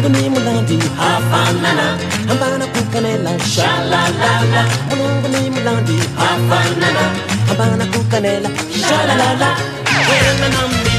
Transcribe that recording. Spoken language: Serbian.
Mulungu ni mulandi hafanana, hambana kukanela shalalala. Mulungu ni mulandi hafanana, hambana kukanela shalalala.